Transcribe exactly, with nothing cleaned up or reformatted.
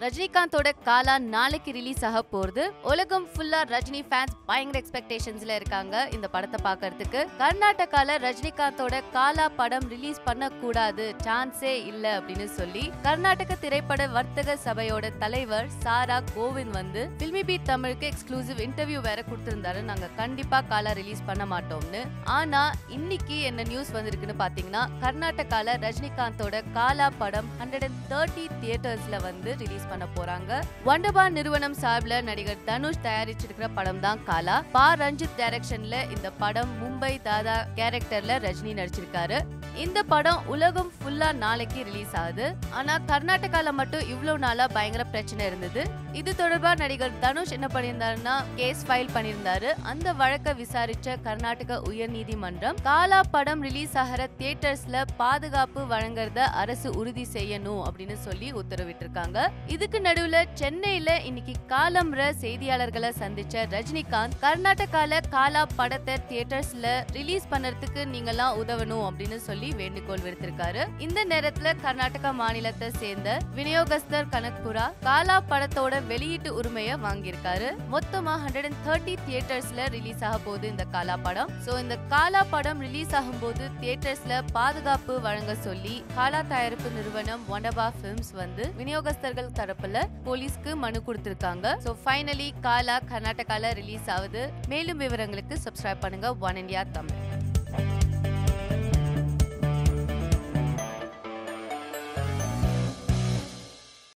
ரஜினிகாந்தோட காலா நாளைக்கு ரிலீஸ் ஆக போகுது. உலகம் ஃபுல்லா ரஜினி ஃபேன்ஸ் பயங்கர எக்ஸ்பெக்டேஷன்ஸ்ல இருக்காங்க இந்த படத்தை பார்க்கிறதுக்கு. கர்நாடகால ரஜினிகாந்தோட காலா படம் ரிலீஸ் பண்ண கூடாது, சான்ஸே இல்ல அப்படின்னு சொல்லி கர்நாடக திரைப்பட வர்த்தக சபையோட தலைவர் சாரா கோவிந்த் வந்து ஃபில்மி பீட் தமிழுக்கு எக்ஸ்க்ளூசிவ் இன்டர்வியூ வேற கொடுத்திருந்தாரு. நாங்க கண்டிப்பா காலா ரிலீஸ் பண்ண மாட்டோம்னு. ஆனா இன்னைக்கு என்ன நியூஸ் வந்திருக்குன்னு பாத்தீங்கன்னா, கர்நாடகால ரஜினிகாந்தோட காலா படம் ஹண்ட்ரட் அண்ட் தேர்ட்டி தியேட்டர்ஸ்ல வந்து ரிலீஸ் பண்ண போறாங்க. வண்டபா நிறுவனம் சார்பில் நடிகர் தனுஷ் தயாரிச்சிருக்கிற படம் தான் காலா. பா ரஞ்சித் டைரக்ஷன்ல இந்த படம் மும்பை தாதா கேரக்டர்ல ரஜினி நடிச்சிருக்காரு. இந்த படம் உலகம் ஃபுல்லா நாளைக்கு ரிலீஸ் ஆகுது. ஆனா கர்நாடகால மட்டும் இவ்வளவு நாளா பயங்கர பிரச்சனை இருந்தது. இது தொடர்பா நடிகர் தனுஷ் என்ன பண்ணியிருந்தாருன்னா கேஸ் ஃபைல் பண்ணியிருந்தாரு. அந்த வழக்கை விசாரிச்ச கர்நாடக உயர் நீதிமன்றம் காலா படம் ரிலீஸ் ஆகிற தியேட்டர்ஸ்ல பாதுகாப்பு வழங்குறத அரசு உறுதி செய்யணும் அப்படின்னு சொல்லி உத்தரவிட்டிருக்காங்க. இதுக்கு நடுவுல சென்னையில இன்னைக்கு காலம்ற செய்தியாளர்களை சந்திச்ச ரஜினிகாந்த் கர்நாடகால காலா படத்தை தியேட்டர்ஸ்ல ரிலீஸ் பண்றதுக்கு நீங்கெல்லாம் உதவணும் அப்படின்னு சொல்லி வேண்டுகோள் விடுத்திருக்காரு. இந்த நேரத்துல கர்நாடகா மாநிலத்தை சேர்ந்த விநியோகஸ்தர் கனக்புரா காலா படத்தோட வெளியீட்டு உரிமையை வாங்கியிருக்காரு. மொத்தமா ஹண்ட்ரட் அண்ட் தேர்ட்டி தியேட்டர்ஸ்ல ரிலீஸ் ஆக போகுது இந்த காலா படம். சோ இந்த காலா படம் ரிலீஸ் ஆகும் போது தியேட்டர்ஸ்ல பாதுகாப்பு வழங்க சொல்லி காலா தயாரிப்பு நிறுவனம் வண்டபா பிலிம்ஸ் வந்து விநியோகஸ்தர்கள் தரப்புல போலீஸ்க்கு மனு கொடுத்திருக்காங்க. சோ ஃபைனலி காலா கர்நாடகால ரிலீஸ் ஆகுது. மேலும் விவரங்களுக்கு சப்ஸ்கிரைப் பண்ணுங்க ஒன் இந்தியா தமிழ்.